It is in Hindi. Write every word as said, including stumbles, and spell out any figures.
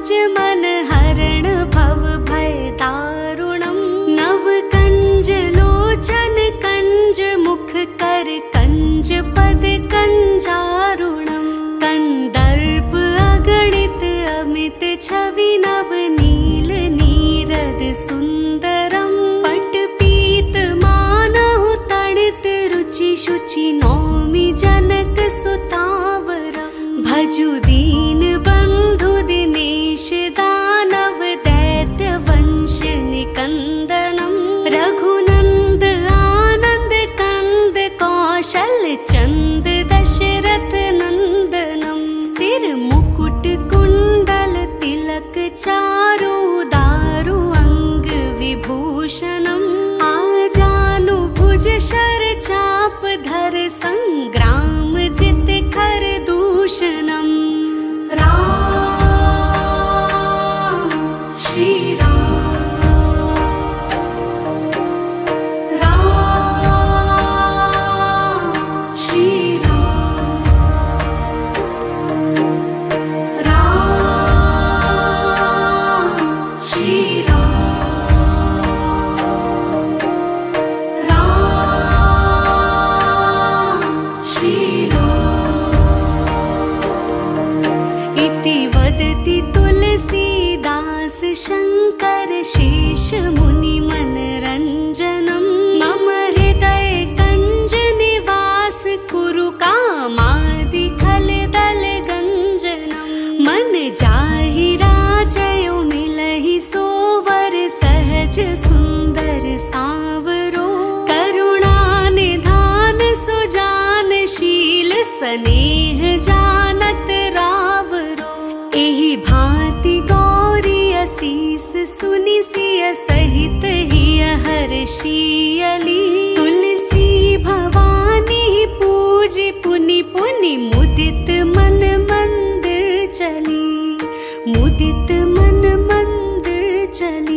भुज मन हरण भव भय दारुणम। नव कंज लोचन कंज मुख कर कंज पद कंजारुणम। कंदर्प अगणित अमित छवि नव नील नीरद सुंदरम। पट पीत मानहु तड़ित रुचि शुचि नौमि जनक सुतावरम। भजु दीन बंधु दिनेश दानव दैत्य वंश निकंदनम। रघुनंद आनंद कंद कौशल चंद दशरथ नंदनम। सिर मुकुट कुंडल तिलक चारु दारु अंग विभूषणम। आजानु भुज शर चाप धर संग्राम जित खर दूषणम। राम श्री राम राम श्री राम राम श्री राम राम श्री इति वदति तुलसीदास शंकर शेष मुनि मनरंजनम। मम हृदय कंज निवास कुरु कामादि खल दल गंजनम। मन जाहि राजयो मिलहि सोवर सहज सुंदर सांवरो। करुणा निधान सुजान शील स्नेह जानत रावरो। एहि भांति गौरी असीस सुनि सिय सहित हिय हर्षियली। तुलसी भवानी पूज पुनि पुनि मुदित मन मंदिर चली। मुदित मन मंदिर चली।